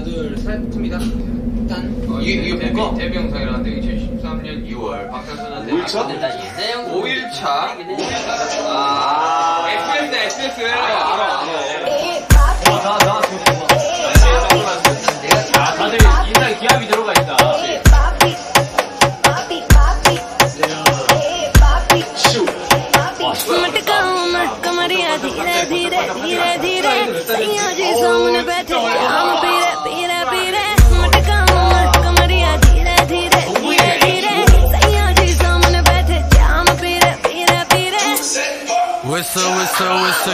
하나 둘 셋입니다. 짠. 이게 뭔가? 데뷔 영상이라는데 2013년 2월 방탄소년단 5일차? 5일차? SBS. 알아. 다들 인상에 기압이 들어가 있다. कमरिया धीरे धीरे धीरे धीरे सैया जी सामने बैठे हम पीरे पीरे पीरे मटका कमरिया धीरे धीरे धीरे धीरे सैया जी सामने बैठे हम पीरे पीरे पीरे विस्सा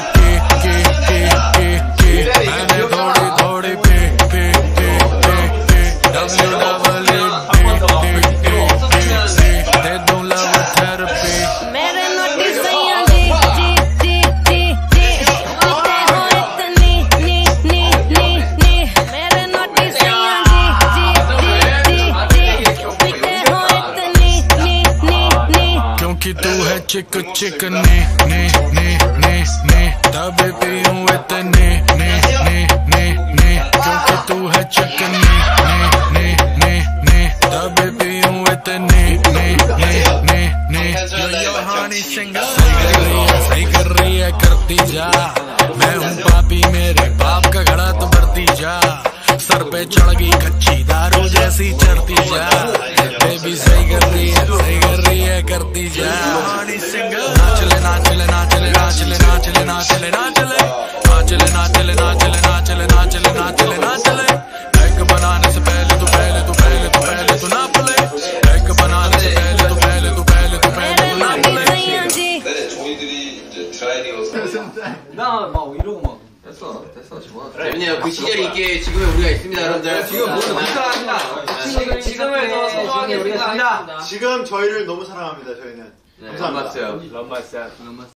की मैंने थोड़ी थोड़ी पी दे दूं लव थेरेपी मेरे नोटी सैया जी मेरे नोटी सैया जी क्योंकि तू है चिकनी तभी पीऊं इतनी क्योंकि तू है चिकनी तभी पीऊं इतनी सही कर रही है करती जा मैं हूँ पापी मेरे बाप का घड़ा तो भरती जा सर पे चढ़ गई कच्ची दारू जैसी चढ़ती जा बेबी सही कर रही है करती जा नाचले एग बनाने से पहले तू ना पले एग बनाने से पहले तू ना पले 나막 이러고 막 됐어 좋아. 재밌네요. 그 시절이 있게 지금의 우리가 있습니다, 여러분들. 지금 모두 감사합니다. 지금을 더 소중하게 우리가 삽니다. 지금 저희를 너무 사랑합니다. 저희는 감사합니다. 럼마스요.